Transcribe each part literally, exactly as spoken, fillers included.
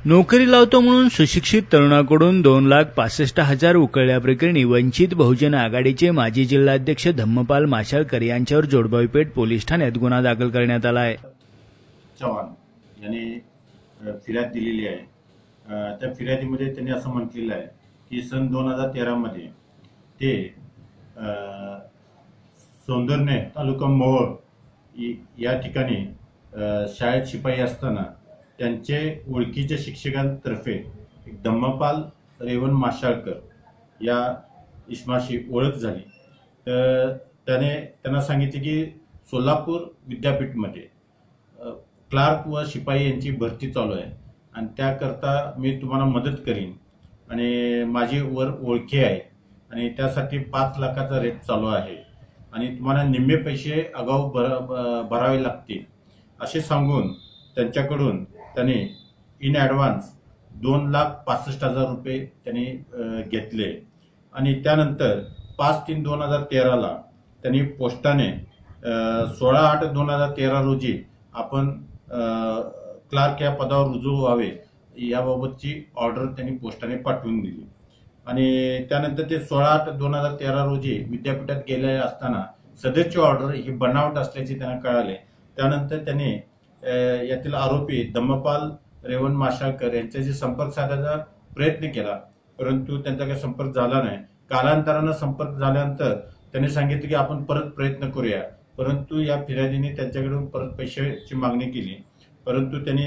नोकरी लावतो म्हणून सुशिक्षित तरुणाकडून दोन लाख पासष्ट हजार उकळल्याप्रकरणी वंचित बहुजन आघाडीचे माजी जिल्हाध्यक्ष धम्मपाल माशाळकर यांच्यावर जोडबावी पेठ पोलीस ठाण्यात गुन्हा दाखल करण्यात आला आहे। चव्हाण यांनी फिर्याद दिलेली आहे। त्या फिर्यादीमध्ये त्यांनी असं म्हटलेलं आहे की सन दोन हजार तेरा मध्ये ते सौंदर्य तालुका मोहोळ या ठिकाणी शाळेत शिपाई असताना त्यांचे ओळखीच्या शिक्षकांतर्फे धम्मपाल रेवण माशाळकर या इस्माशी ओळख झाली। तर त्याने त्यांना सांगितले की सोलापूर विद्यापीठमध्ये क्लार्क व शिपाई यांची भरती चालू आहे आणि त्याकरता मी तुम्हाला मदत करीन आणि माझी वर ओळखी आहे आणि त्यासाठी पाच लाखाचा रेट चालू आहे आणि तुम्हाला निम्मे पैसे आगाऊ भरावे लागतील असे सांगून त्यांच्याकडून त्यांनी इन ॲडव्हान्स दोन लाख पासष्ट हजार रुपये त्यांनी घेतले आणि त्यानंतर पाच तीन दोन हजार तेराला त्यांनी पोस्टाने सोळा आठ दोन हजार तेरा रोजी आपण क्लार्क या पदावर रुजू व्हावे याबाबतची ऑर्डर त्यांनी पोस्टाने पाठवून दिली आणि त्यानंतर ते सोळा आठ दोन हजार तेरा रोजी विद्यापीठात गेले असताना सदरची ऑर्डर ही बनावट असल्याचे त्यांना कळाले। त्यानंतर त्यांनी यातील आरोपी धम्मपाल रेवण माशाळकर यांच्याशी संपर्क साधायचा प्रयत्न केला, परंतु त्यांचा काही संपर्क झाला नाही। कालांतराने संपर्क झाल्यानंतर त्यांनी सांगितले की आपण परत प्रयत्न करूया, परंतु या फिर्यादीने त्यांच्याकडून परत पैशाची मागणी केली, परंतु त्यांनी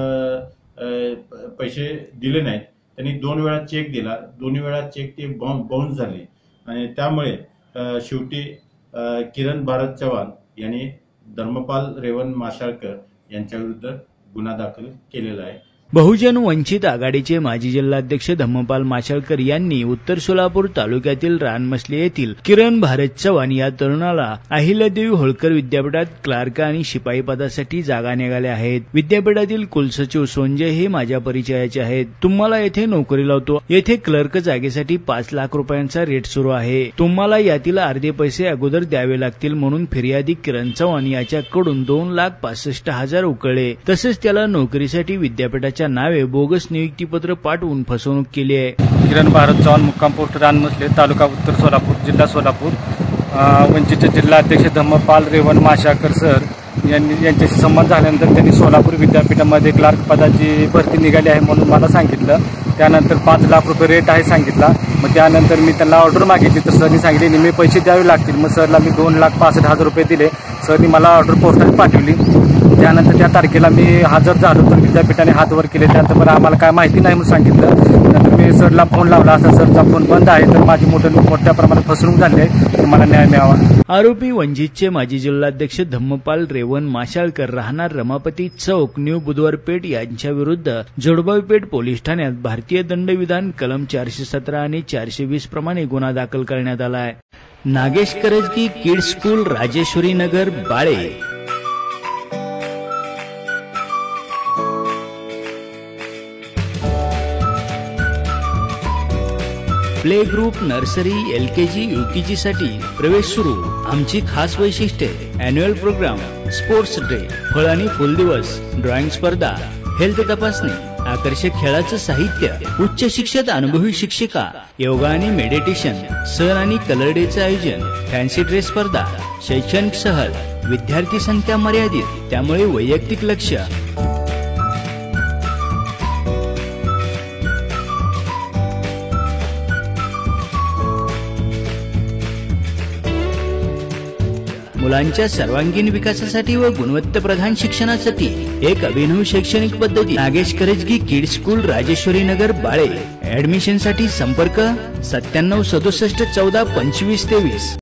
पैसे दिले नाहीत। त्यांनी दोन वेळा चेक दिला, दोन्ही वेळा चेक ते बाउन्स झाले आणि त्यामुळे शेवटी किरण भारत चव्हाण यांनी धम्मपाल रेवण माशाळकर यांच्या विरुद्ध गुन्हा दाखल केलेला आहे। बहुजन वंचित आघाडीचे माजी जिल्हाध्यक्ष धम्मपाल माशाळकर यांनी उत्तर सोलापूर तालुक्यातील रानमसले येथील किरण भारत चव्हाण या तरुणाला अहिल्यादेवी होळकर विद्यापीठात क्लार्क आणि शिपाई पदासाठी जागा निघाल्या आहेत। विद्यापीठातील कुलसचिव सोंजय हे माझ्या परिचयाचे आहेत। तुम्हाला येथे नोकरी लावतो, येथे क्लर्क जागेसाठी पाच लाख रुपयांचा रेट सुरू आहे, तुम्हाला यातील अर्धे पैसे अगोदर द्यावे लागतील म्हणून फिर्यादी किरण चव्हाण याच्याकडून दोन लाख पासष्ट हजार उकळले। तसेच त्याला नोकरीसाठी विद्यापीठाच्या नावे बोगस नियुक्तीपत्र पाठवून फसवणूक केली आहे। किरण भारत चव्हाण मुक्काम पोस्ट रानमसले तालुका उत्तर सोलापूर जिल्हा सोलापूर वंचितचे जिल्हाध्यक्ष धम्मपाल रेवण माशाळकर सर यांनी यांच्याशी संबंध झाल्यानंतर त्यांनी सोलापूर विद्यापीठामध्ये क्लार्क पदाची भरती निघाली आहे म्हणून मला सांगितलं। त्यानंतर पाच लाख रुपये रेट आहे सांगितला। मग त्यानंतर मी त्यांना ऑर्डर मागितली तर सरनी सांगितले निम्मे पैसे द्यावे लागतील। मग सरला मी दोन लाख पासष्ट हजार रुपये दिले। सरनी मला ऑर्डर पोस्टाने पाठवली। त्यानंतर त्या तारखेला मी हजर झालो तर विद्यापीठाने हात वर केले। त्यानंतर बरं आम्हाला काय माहिती नाही म्हणून सांगितलं। नंतर मी सरला फोन लावला, असा सरचा फोन बंद आहे तर माझी मोठ्या मोठ्या प्रमाणात फसवणूक झाली आहे, तर मला न्याय मिळावा। आरोपी वंचितचे माजी जिल्हाध्यक्ष धम्मपाल रेवण माशाळकर राहणार रमापती चौक न्यू बुधवार पेठ यांच्या विरुद्ध जोडबावी पेठ पोलीस ठाण्यात भारतीय दंडविधान कलम चारशे सतरा आणि चारशे वीस प्रमाणे गुन्हा दाखल करण्यात आला आहे। Nagesh Karajagi kids school Rajeshwari Nagar Bale. Play group nursery L K G U K G साठी प्रवेश सुरू। आमची खास वैशिष्ट्ये अॅन्युअल प्रोग्राम, स्पोर्ट्स डे, फळ आणि फुल दिवस, ड्रॉइंग स्पर्धा, हेल्थ तपासणी, आकर्षक खेळाचं साहित्य, उच्च शिक्षित अनुभवी शिक्षिका, योगा आणि मेडिटेशन, सण आणि कलर डेचं आयोजन, फॅन्सी ड्रेस स्पर्धा, शैक्षणिक सहल, विद्यार्थी संख्या मर्यादित, त्यामुळे वैयक्तिक लक्ष। मुलांच्या सर्वांगीण विकासासाठी व गुणवत्ताप्रधान शिक्षणासाठी एक अभिनव शैक्षणिक पद्धती Nagesh Karajagi kids school Rajeshwari Nagar Bale. Admission साठी संपर्क सत्त्याण्णव सदुसष्ट चौदा पंचवीस तेवीस।